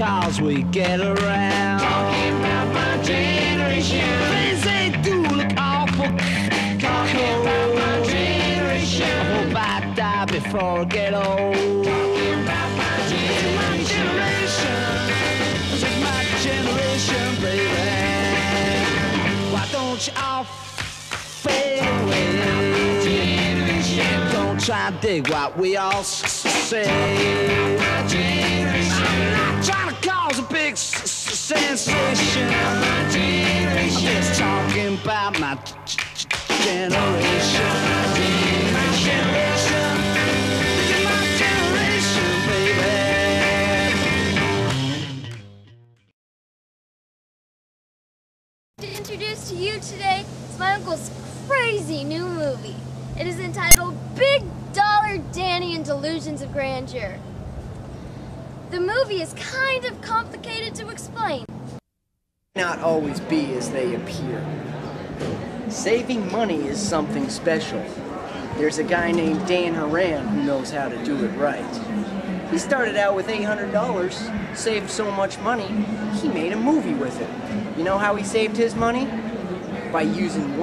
cause we get around. Talking about my generation. Things they do look awful. Talking about my generation. I hope I die before I get old. Talking about my generation. This is my generation, baby. Why don't you all fade away? Don't try to dig what we all say. I'm not trying to cause a big sensation. I'm just talking about my generation. My generation. This is my generation, baby. To introduce to you today is my uncle's crazy new movie. It is entitled Big Dollar Danny and Delusions of Grandeur. The movie is kind of complicated to explain. Not always be as they appear. Saving money is something special. There's a guy named Dan Horan who knows how to do it right. He started out with $800, saved so much money, he made a movie with it. You know how he saved his money? By using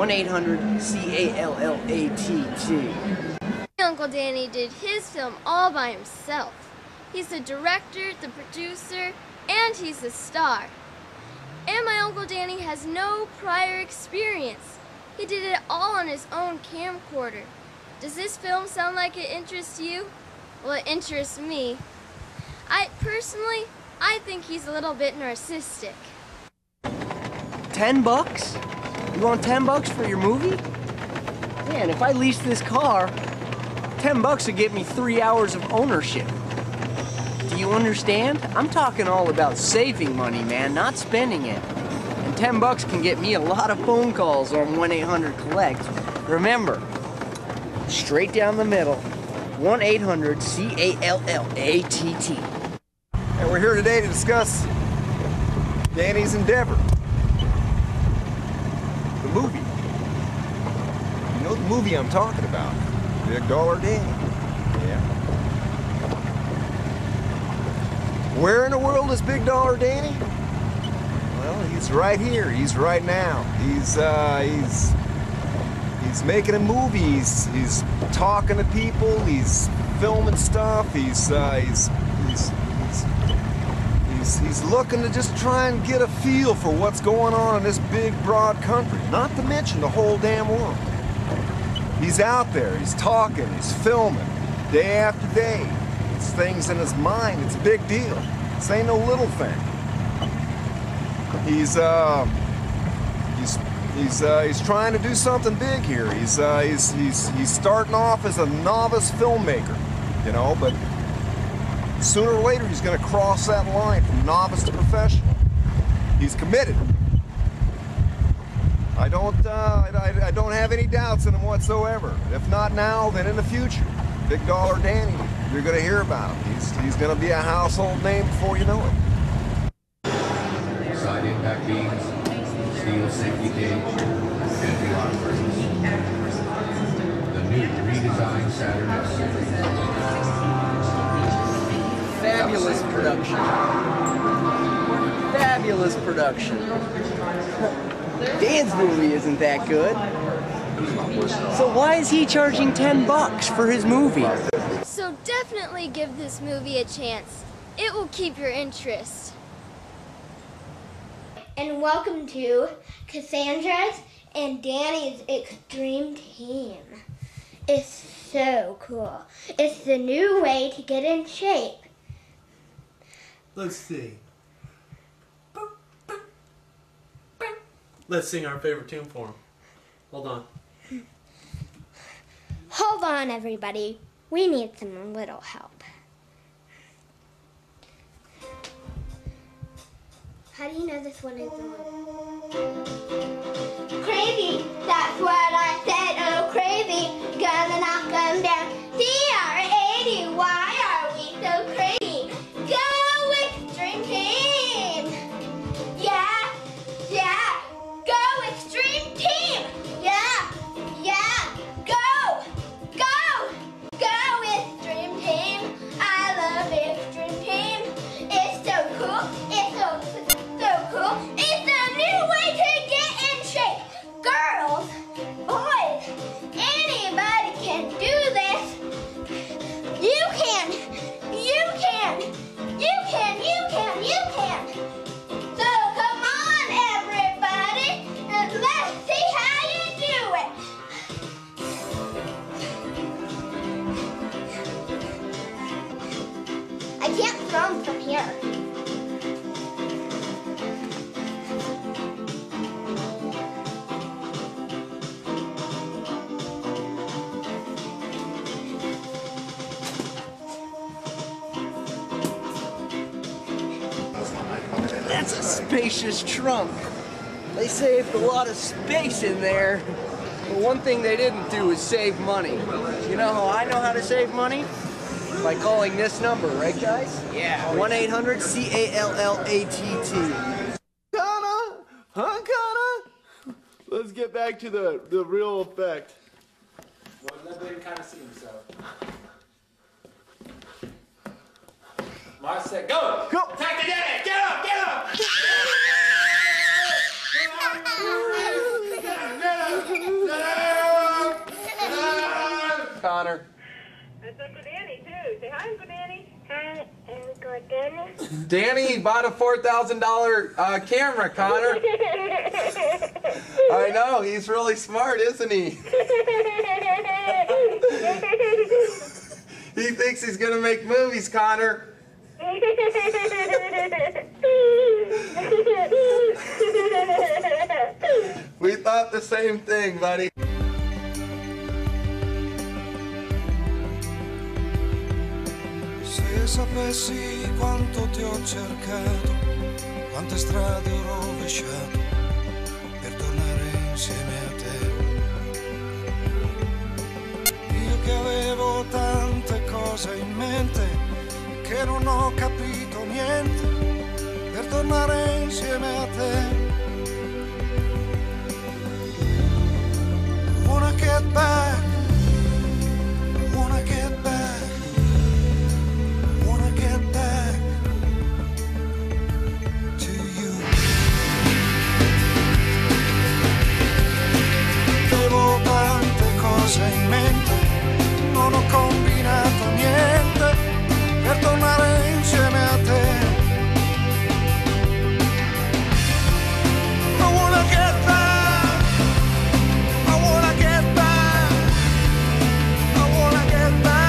1-800-CALLATT. Uncle Danny did his film all by himself. He's the director, the producer, and he's the star. And my Uncle Danny has no prior experience. He did it all on his own camcorder. Does this film sound like it interests you? Well, it interests me. Personally, I think he's a little bit narcissistic. $10? You want $10 for your movie? Man, if I lease this car, $10 would get me 3 hours of ownership. Do you understand? I'm talking all about saving money, man, not spending it. And $10 can get me a lot of phone calls on 1-800-COLLECT. Remember, straight down the middle, 1-800-CALLATT. And we're here today to discuss Danny's endeavor. The movie. You know the movie I'm talking about. Big Dollar Danny. Yeah. Where in the world is Big Dollar Danny? Well, he's right here. He's right now. He's making a movie. He's talking to people. He's filming stuff. He's looking to just try and get a feel for what's going on in this big, broad country. Not to mention the whole damn world. He's out there. He's talking. He's filming day after day. It's things in his mind. It's a big deal. This ain't no little thing. He's trying to do something big here. He's starting off as a novice filmmaker, you know, but sooner or later he's going to cross that line from novice to professional. He's committed. I don't have any doubts in him whatsoever. If not now, then in the future. Big Dollar Danny, you're going to hear about him. He's going to be a household name before you know it. Side impact beams, steel safety cage, entry lock brakes. The new redesigned Saturn S. Fabulous production. Fabulous production. Dan's movie isn't that good. So why is he charging $10 for his movie? So definitely give this movie a chance. It will keep your interest. And welcome to Cassandra's and Danny's Extreme Team. It's so cool. It's the new way to get in shape. Let's see. Let's sing our favorite tune for him. Hold on. Hold on, everybody. We need some little help. How do you know this one is the one? Crazy, that's what I said. Oh, crazy, gonna knock them down. CR80, why are we so crazy? Go Extreme Team! Yeah, yeah, go Extreme Team! Yeah, yeah, go, go, go Extreme Team! I love Extreme Team. It's so cool. there. That's a spacious trunk. They saved a lot of space in there. But one thing they didn't do is save money. You know how I know how to save money? By calling this number, right guys? Yeah. 1-800-CALLATT. Connor? Huh, Connor? Let's get back to the real effect. Well, let Bladen kind of see himself. Mark said, go! Go! Attack the daddy! Get up! Get up! Connor. That's Uncle Danny, too. Say hi, Uncle Danny. Hi, Uncle Danny. Danny bought a $4,000 camera, Connor. I know, he's really smart, isn't he? He thinks he's gonna make movies, Connor. We thought the same thing, buddy. Se sapessi quanto ti ho cercato, quante strade ho rovesciato per tornare insieme a te. Io che avevo tante cose in mente, che non ho capito niente per tornare insieme a te. I wanna get back, I wanna get back. Get back to you. Avevo tante cose in mente, non ho combinato niente per tornare insieme a te. I wanna get back, I wanna get back, I wanna get back.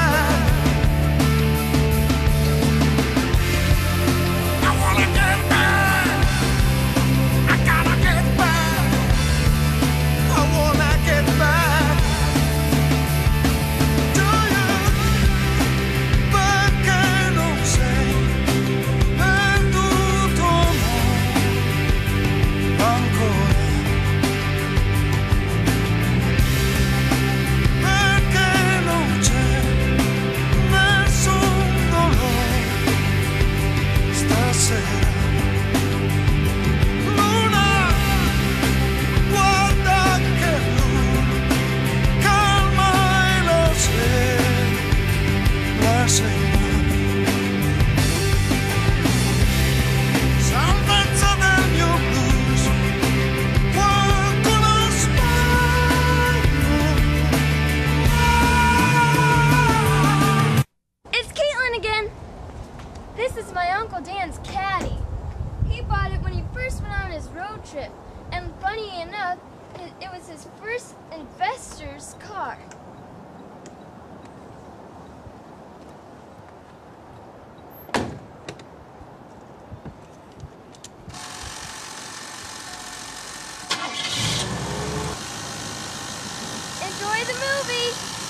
Enjoy the movie!